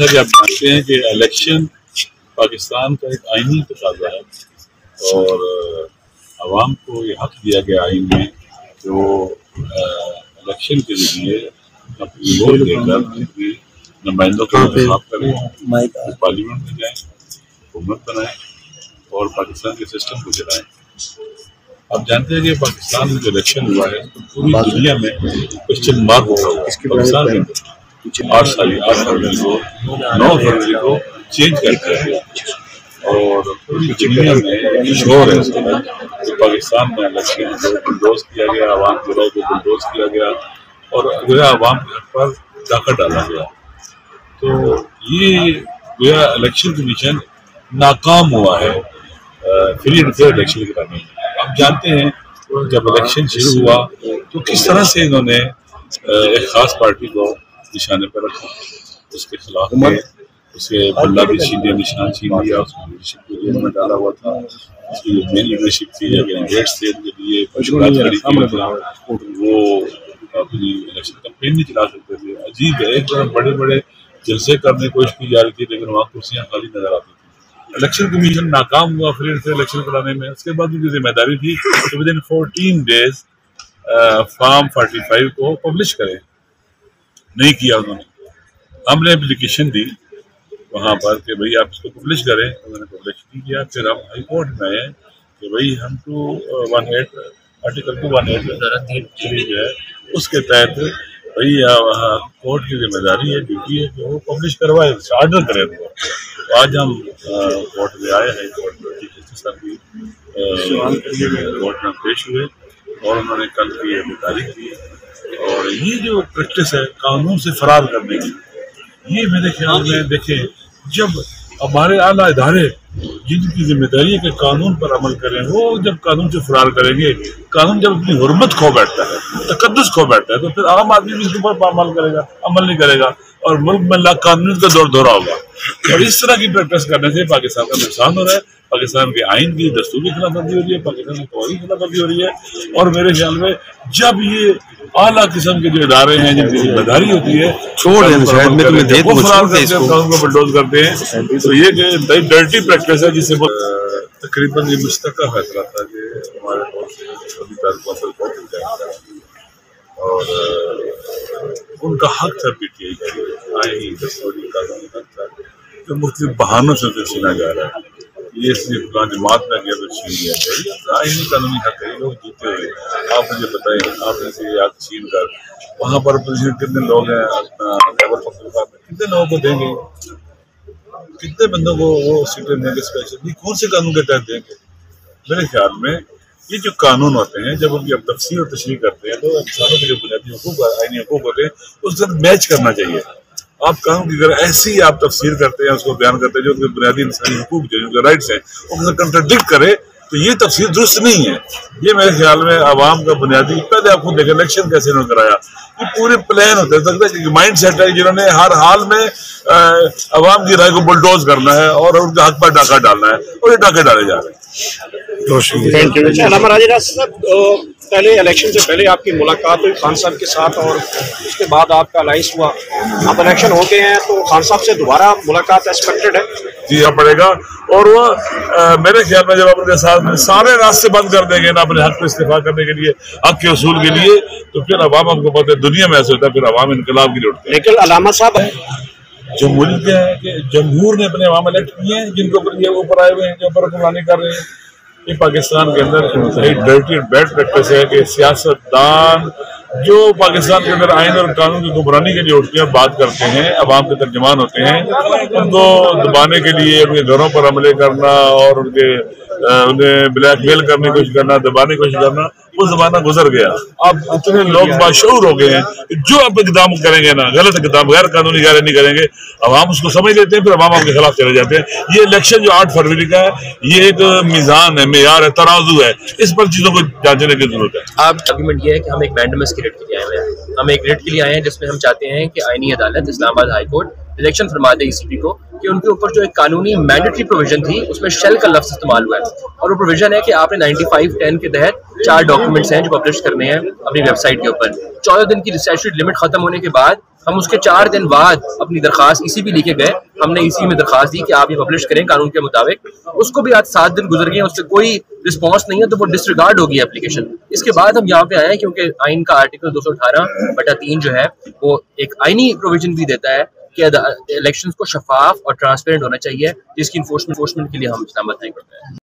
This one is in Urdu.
کہ آپ جانتے ہیں کہ الیکشن پاکستان کا ایک آئینی تقاضا ہے اور عوام کو یہ حق دیا گیا آئین میں کہ وہ الیکشن کے ذریعے اپنی ووٹ دے کر اپنی نمائندوں کا انتخاب کریں، پارلیمنٹ میں جائیں، حکومت بنائیں اور پاکستان کے سسٹم کو چلائیں۔ آپ جانتے ہیں کہ پاکستان میں جو الیکشن ہوا ہے تو پوری دنیا میں کوسچن مارک ہوا ہے۔ پاکستان میں 8 فروری کو 9 فروری کو چینج کر دیا اور پوری دنیا میں شور ہے اس کا کہ پاکستان میں الیکشن کو بلڈوز کیا گیا، عوام کے رائے کو بلڈوز کیا گیا اور گویا عوام کے حق پر ڈاکہ ڈالا گیا۔ تو یہ گویا الیکشن کمیشن ناکام ہوا ہے فری اینڈ فیئر الیکشن کرانے میں۔ آپ جانتے ہیں جب الیکشن شروع ہوا تو کس طرح سے انہوں نے ایک خاص پارٹی کو نشانے پر رکھا، اس کے خلاف اسے بلہ بھی چھین لیا، نشان چھین لیا، اس کی لیڈرشپ کو جیل میں ڈالا ہوا تھا، اس کی جو مین لیڈرشپ تھی یا کینڈیڈیٹس تھے ان کے لیے مشکلات کھڑی کی تھا، وہ اپنی الیکشن کمپین نہیں چلا سکتے تھے۔ عجیب ہے، ایک طرف بڑے بڑے جلسے کرنے کی کوشش کی جا رہی تھی لیکن وہاں کرسیاں خالی نظر آتی تھی۔ الیکشن کمیشن ناکام ہوا فری اینڈ فیئر الیکشن کرانے میں۔ اس کے بعد ان کی ذمہ داری تھی کہ ودن 14 days فارم 45 کو پبلش کریں، نہیں کیا انہوں نے۔ ہم نے اپلیکیشن دی وہاں پر کہ بھئی آپ اس کو پبلش کریں، انہوں نے پبلش نہیں کیا۔ پھر ہم ہائی کورٹ میں آئے کہ بھئی ہم 218 آرٹیکل 218 جو ہے اس کے تحت بھئی کورٹ کی ذمہ داری ہے، ڈیوٹی ہے کہ وہ پبلش کروائے، آرڈر کرے۔ تو آج ہم کورٹ میں آئے ہیں، کورٹ میں چیف جسٹس صاحب کی کورٹ میں پیش ہوئے اور انہوں نے کل کی یہ تاریخ دی۔ اور یہ جو پریکٹس ہے قانون سے فرار کرنے کی، یہ میرے خیال میں دیکھیں جب ہمارے اعلیٰ ادارے جن کی ذمہ داری ہے کہ قانون پر عمل کریں، وہ جب قانون سے فرار کریں گے، قانون جب اپنی حرمت کھو بیٹھتا ہے، تقدس کھو بیٹھتا ہے، تو پھر عام آدمی بھی اس کے اوپر عمل نہیں کرے گا اور ملک میں لا قانون کا دور دورہ ہوگا۔ اور اس طرح کی پریکٹس کرنے سے پاکستان کا نقصان ہو رہا ہے، پاکستان کے آئین کی دستور کی خلاف ورزی ہو رہی ہے، پاکستان کی قوانین کی خلاف ورزی ہو رہی ہے۔ اور میرے خیال میں جب یہ اعلیٰ قسم کے جو ادارے ہیں جن کی ذمہ داری ہوتی ہے وہ فرار کرتے ہیں، قانون کو بلڈوز کرتے ہیں، تو یہ کہ ڈرٹی پریکٹس ہے جس سے تقریباً یہ مشترکہ فیصلہ تھا کہ ہمارے ابھی تک پہنچ جائے گا اور ان کا حق تھا پی ٹی آئی کا آئینی دستوری قانونی حق تھا جو مختلف بہانوں سے چھینا جا رہا ہے۔ یہ اس لیے فلاں جماعت میں گیا تو چھین لیا گیا، آئینی قانونی حق ہے، لوگ جیتے ہوئے۔ آپ مجھے بتائیں، آپ نے سے یہ حق چھین کر وہاں پر اپوزیشن کتنے لوگ ہیں، اپنا خیبر پختونخوا میں کتنے لوگوں کو دیں گے، کتنے بندوں کو وہ سیٹیں دیں گے اسپیشل، یہ کون سے قانون کے تحت دیں گے؟ میرے خیال میں یہ جو قانون ہوتے ہیں جب ان کی آپ تفسیر اور تشریح کرتے ہیں تو انسانوں کے جو بنیادی حقوق آئینی حقوق ہوتے ہیں اس سے میچ کرنا چاہیے۔ آپ قانون کی اگر ایسی آپ تفسیر کرتے ہیں، اس کو بیان کرتے ہیں جو بنیادی انسانی حقوق جو ان کے رائٹس ہیں وہ کنٹراڈکٹ کرے تو یہ تفسیر درست نہیں ہے۔ یہ میرے خیال میں عوام کا بنیادی، پہلے آپ خود دیکھیں الیکشن کیسے انہوں نے کرایا، یہ پورے پلان ہوتے ہیں، مائنڈ سیٹ ہے جنہوں نے ہر حال میں عوام کی رائے کو بلڈوز کرنا ہے اور ان کے حق پر ڈاکہ ڈالنا ہے اور یہ ڈاکے ڈالے جا رہے ہیں۔ علامہ راجہ راز صاحب، پہلے الیکشن سے پہلے آپ کی ملاقات ہوئی خان صاحب کے ساتھ اور اس کے بعد آپ کا الائنس ہوا، اب الیکشن ہو گئے ہیں تو خان صاحب سے دوبارہ ملاقات ایکسپیکٹڈ ہے؟ جی ہاں، پڑے گا اور وہ میرے خیال میں جب آپ کے ساتھ سارے راستے بند کر دیں گے نا اپنے حق پہ استعفا کرنے کے لیے، حق کے اصول کے لیے، تو پھر عوام آپ کو پتہ ہے دنیا میں ایسے ہوتا ہے، پھر عوام انقلاب کے لیے اٹھتے ہیں۔ لیکن علامہ صاحب جمہوریت کیا ہے کہ جمہور نے اپنے عوام الیکٹ کیے ہیں جن کو یہ اوپر آئے ہوئے ہیں جو اوپر حکمرانی کر رہے ہیں۔ یہ پاکستان کے اندر صحیح ڈرٹی اور بیڈ پریکٹس ہے کہ سیاستدان جو پاکستان کے اندر آئین اور قانون کی حکمرانی کے لیے اٹھتے ہیں، بات کرتے ہیں، عوام کے ترجمان ہوتے ہیں، ان کو دبانے کے لیے ان کے گھروں پر حملے کرنا اور انہیں بلیک میل کرنے کی کوشش کرنا، دبانے کی کوشش کرنا، وہ زمانہ گزر گیا۔ اب اتنے لوگ باشعور ہو گئے ہیں کہ جو آپ اقدام کریں گے نا، غلط اقدام، غیر قانونی غیر نہیں کریں گے، عوام اس کو سمجھ لیتے ہیں، پھر عوام آپ کے خلاف چلے جاتے ہیں۔ یہ الیکشن جو 8 فروری کا ہے یہ ایک میزان ہے، معیار ہے، ترازو ہے، اس پر چیزوں کو جانچنے کی ضرورت ہے۔ آپ آرگومنٹ یہ ہے کہ ہم ایک مینڈمس کی ریٹ کے لیے آئے ہوئے ہیں، ہم ایک ریٹ کے لیے آئے ہیں جس میں ہم چاہتے ہیں کہ آئینی عدالت اسلام آباد ہائی کورٹ ڈائریکشن فرما دے ECB کو کہ ان کے اوپر جو ایک قانونی مینڈیٹری پروویژن تھی اس میں شیل کا لفظ استعمال ہوا ہے، اور وہ پروویژن ہے کہ آپ نے 9510 کے تحت 4 ڈاکومنٹس ہیں جو پبلش کرنے ہیں اپنی ویب سائٹ کے اوپر۔ 14 دن کی اسٹیچوٹری لمٹ ختم ہونے کے بعد ہم اس کے 4 دن بعد اپنی درخواست EC بھی لے کے گئے. ہم نے EC میں درخواست دی کہ آپ یہ پبلش کریں قانون کے مطابق. اس کو بھی آج 7 دن گزر گئے ہیں, اس سے کوئی رسپانس نہیں ہے, تو وہ ڈسریگارڈ ہوگی اپلیکیشن. اس کے بعد ہم یہاں پہ آئے ہیں کیونکہ آئین کا آرٹیکل 218/3 جو ہے وہ ایک آئینی پروویژن بھی دیتا ہے کہ الیکشنز کو شفاف اور ٹرانسپیرنٹ ہونا چاہیے, جس کی انفورسمنٹ کے لیے ہم اسلام آباد ہائی کورٹ میں ہیں.